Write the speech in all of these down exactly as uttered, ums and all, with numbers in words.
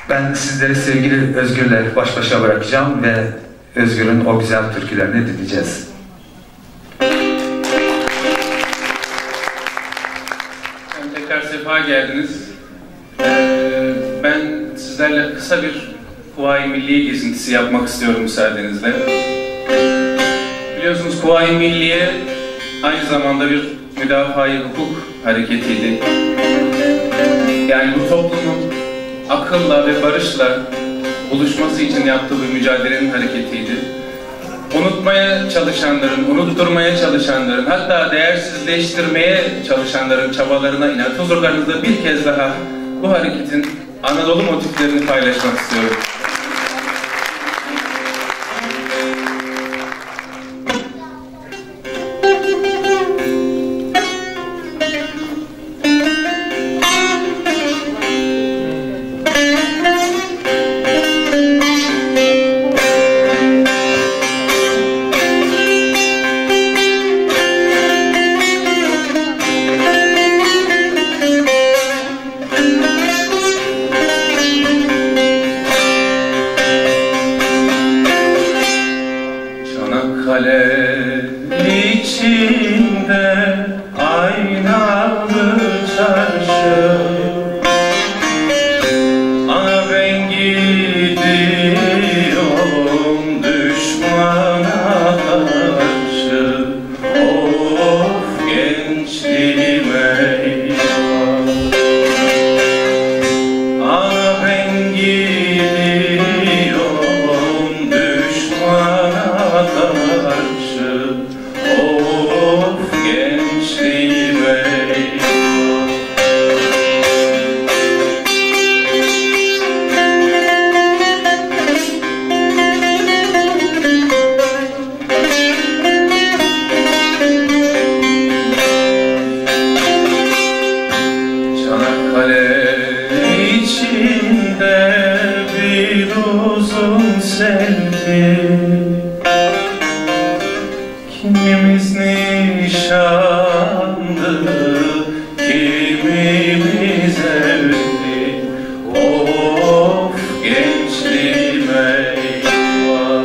Ben sizleri sevgili Özgür'le baş başa bırakacağım ve Özgür'ün o güzel türkülerini dinleyeceğiz. Tekrar sefa geldiniz. Ee, ben sizlerle kısa bir Kuvayi Milliye gezintisi yapmak istiyorum müsaadenizle. Biliyorsunuz Kuvayi Milliye aynı zamanda bir müdafaa-i hukuk hareketiydi. Yani bu toplumun akılla ve barışla buluşması için yaptığı bir mücadelenin hareketiydi. Unutmaya çalışanların, unutturmaya çalışanların, hatta değersizleştirmeye çalışanların çabalarına inat huzurlarınızda bir kez daha bu hareketin Anadolu motiflerini paylaşmak istiyorum. İçinde aynalı çarşı, ana ben gidiyorum düşmana karşı. Of gençliğim eyvah, ana ben gidiyorum düşmana karşı. Of gençliğim eyvah. Çanakkale içinde bir uzun selvi, kimimiz nişanlı, kimimiz evli. Of gençliğim eyvah,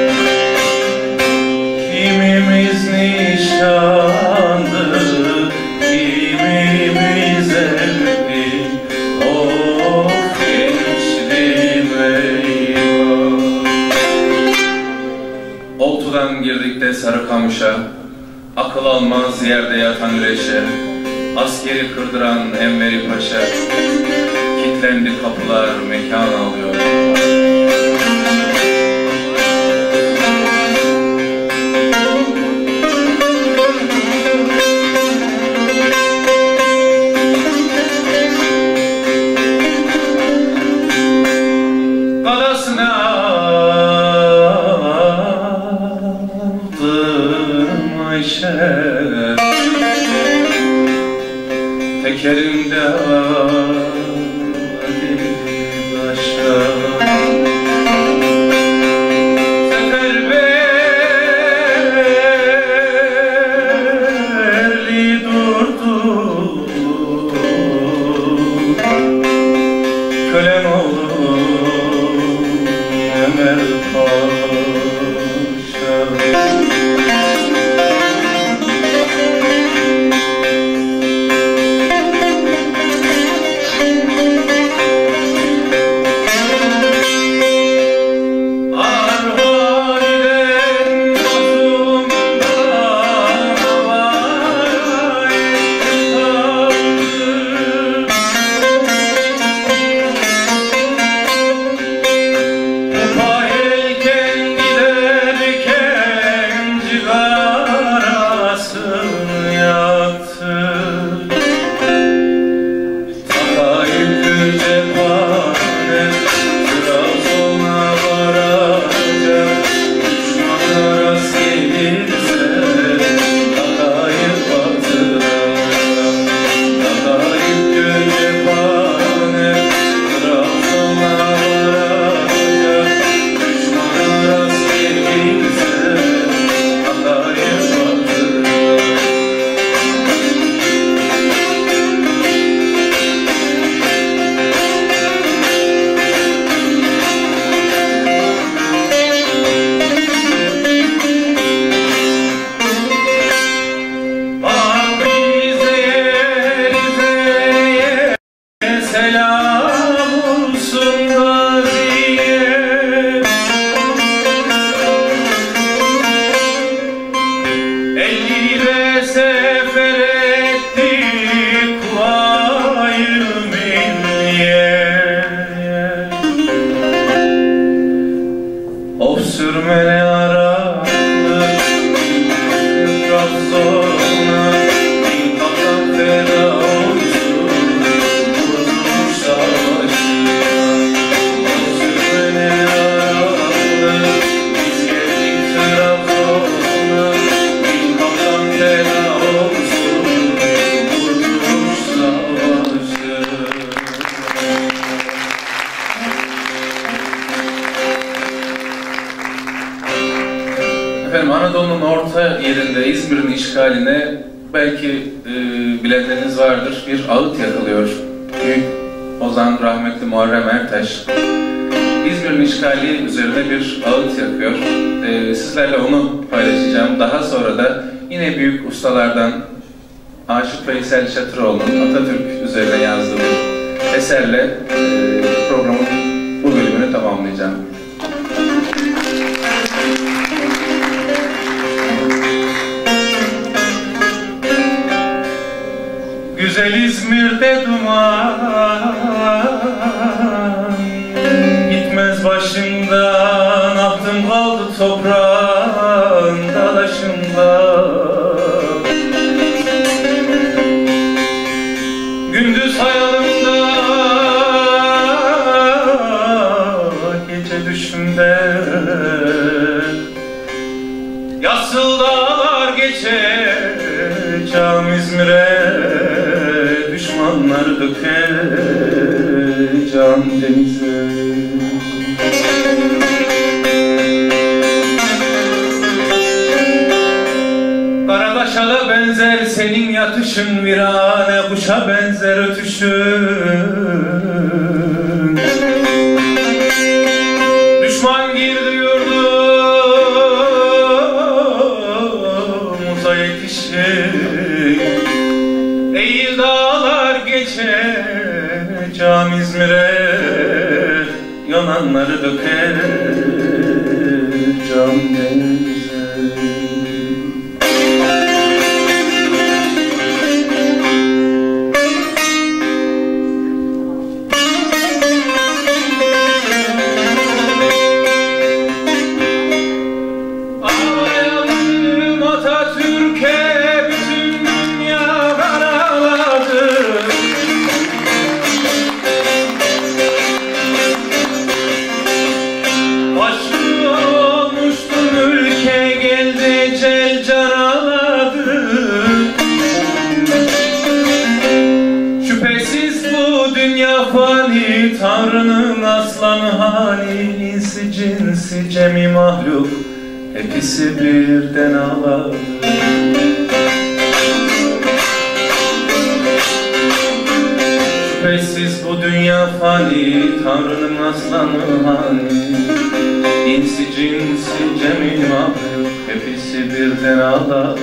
kimimiz nişanlı, kimimiz evli. Of gençliğim eyvah. Oltu'dan girdik de Sarıkamış'a, akıl almaz yerde yatan üreşe, askeri kırdıran Enveri Paşa, kilitlendi kapılar mekan alıyor. Galasına Ayşe, tekerimde Ali Paşa, seferberli durdu, kölem oldu Ömer Paşa. Kendi Efendim, Anadolu'nun orta yerinde İzmir'in işgaline belki e, bilenleriniz vardır, bir ağıt yakılıyor. Büyük ozan rahmetli Muharrem Ertaş İzmir'in işgali üzerine bir ağıt yakıyor. E, sizlerle onu paylaşacağım. Daha sonra da yine büyük ustalardan Aşık Veysel Çatıroğlu'nun Atatürk üzerine yazdığı bir eserle e, programın bu bölümünü tamamlayacağım. Güzel İzmir'de duman gitmez başımdan, aklım kaldı toprağın dalaşında. Gündüz hayalımda, gece düşümde, yassıl dağlar geçeceğim İzmir'e, düşmanları dökeceğim denize. Karadaş'a da benzer senin yatışın, virane kuşa benzer ötüşün. Düşman girdi yurdumuza yetişir, eğil dağlar geçeceğim İzmir'e, yananları dökeceğim denize. Tanrı'nın aslanı hali, insi cinsi cemi mahluk, hepsi birden ağladı. Şüphesiz bu dünya fani, Tanrı'nın aslanı hali, insi cinsi cemi mahluk, hepsi birden ağladı.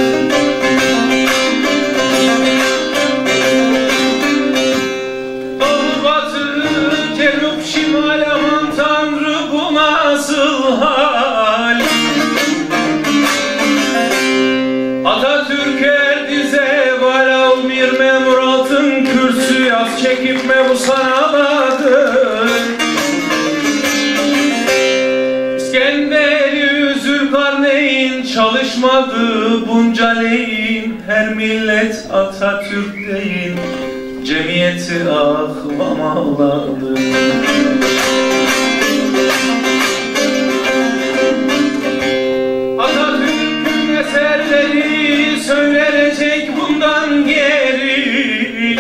Şimal aman Tanrı, bu nasıl hal? Atatürk erdi zeval, al bir memuratın kürsü, yaz çekip mebus analadı. İskenderi Zülkarneyn çalışmadı bunca leyin, her millet Atatürk değil, cemiyeti ahvamalladı. Atatürk'ün eserleri söylenecek bundan geri,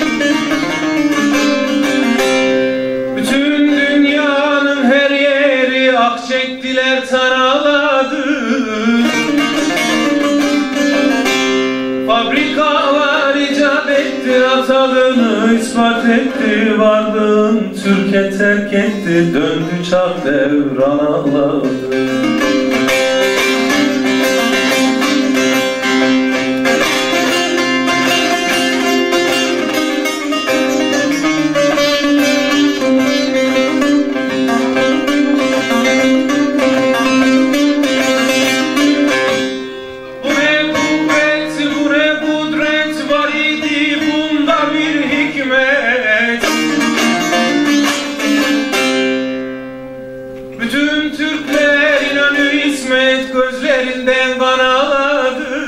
bütün dünyanın her yeri ak çektiler, taraladı. Fabrikalar icat etti, atalığını ispat etti, varlığın Türkiye terk etti, döndü çağ devran ağladı. Gözlerinden kan ağladı.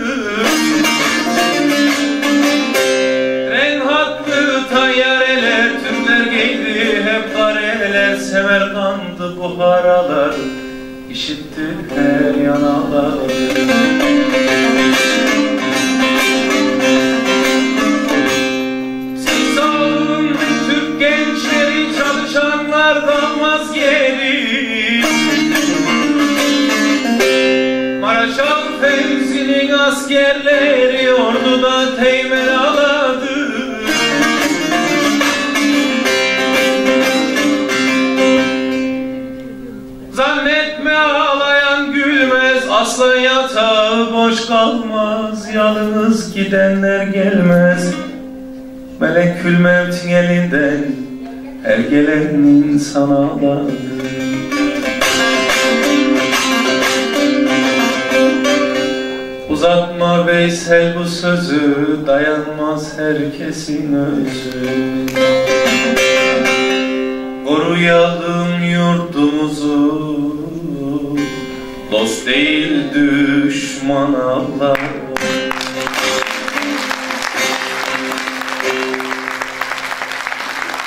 Tren hattı tayyareler, Türkler giydi hep kareler, Semerkand'ı buharalar, işitti her yanalar. Siz alın Türk gençleri, çalışanlar kalmaz geri. Maraş Paşam Fevzi'nin askerleri orduda teğmen aladı. Zannetme ağlayan gülmez, aslan yatağı boş kalmaz. Yalnız gidenler gelmez, Melekül Mevt'in elinden her gelenin sana ağladı. Uzatma Veysel bu sözü, dayanmaz herkesin özü. Koruyalım yurdumuzu, dost değil düşman Allah.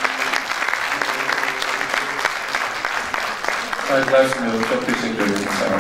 Saygılar sunuyorum. Çok teşekkür ederim. Sağ olun.